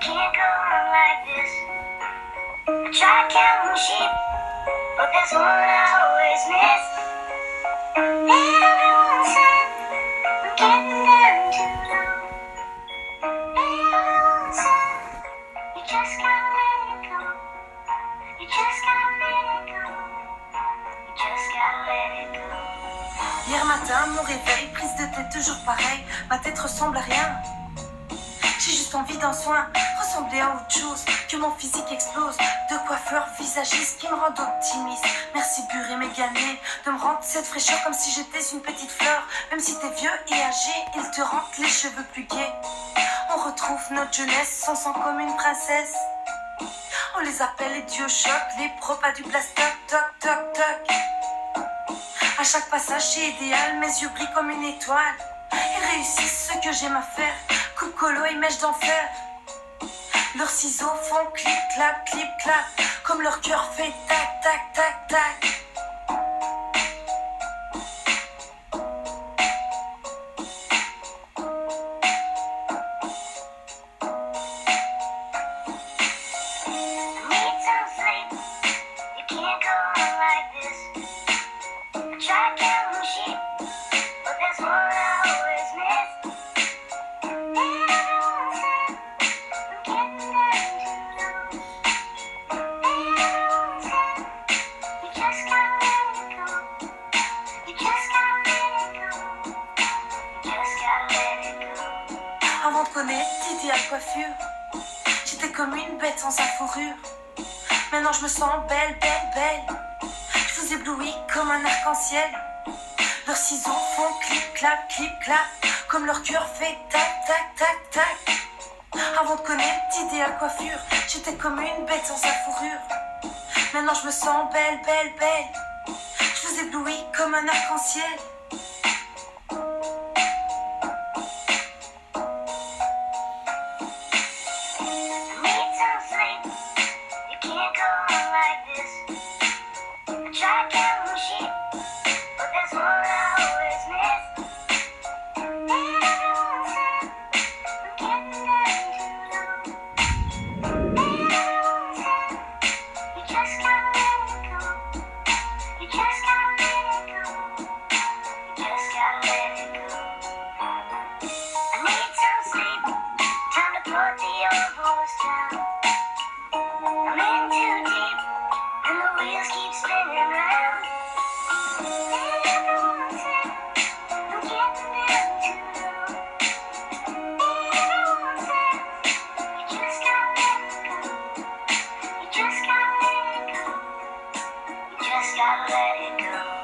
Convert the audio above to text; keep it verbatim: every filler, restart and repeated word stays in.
can't go on like this. I try counting sheep, but there's one I always miss. Everyone said I'm getting down too low. Everyone said you just gotta let it go. You just gotta let it go. You just gotta let it go. Hier matin, mon réveil, prise de tête toujours pareil. Ma tête ressemble à rien. J'ai juste envie d'un soin, ressembler à autre chose, que mon physique explose. De coiffeur visagiste qui me rend optimiste. Merci purée méganée de me rendre cette fraîcheur comme si j'étais une petite fleur. Même si t'es vieux et âgé, il te rend les cheveux plus gais. On retrouve notre jeunesse, on sent comme une princesse. On les appelle les dieux chocs, les pros pas du plastoc, toc toc toc. À chaque passage c'est idéal, mes yeux brillent comme une étoile. Ils réussissent ce que j'aime à faire. Coupe colo et mèche d'enfer. Leurs ciseaux font clip clap clip clap, comme leur cœur fait tac tac tac tac. I need some sleep. You can't go on like this. I try counting sheep, but there's one I always miss. Everyone said I'm getting down too low. Everyone said you just gotta let it go. You just gotta let it go. You just gotta let it go. Avant de connaître l'idéal coiffure, j'étais comme une bête sans sa fourrure. Maintenant je me sens belle, belle, belle. Je vous éblouis comme un arc-en-ciel. Leurs ciseaux font clip clap clip clap, comme leur cœur fait tac tac tac tac. Avant de connaître l'idéal coiffure, j'étais comme une bête sans sa fourrure. Maintenant je me sens belle, belle, belle. Je vous éblouis comme un arc-en-ciel. I need some sleep. You can't go on like this. I try counting sheep, but there's one I always miss. Everyone said I'm getting down too low. Everyone said you just gotta let it go. You just gotta let it go. You just gotta let it go. I need some sleep. Time to put the old boys down. I'm in too deep, and the wheels keep spinning round. Everyone said I'm getting down too low. Everyone said you just gotta let it go. You just gotta let it go. You just gotta let it go.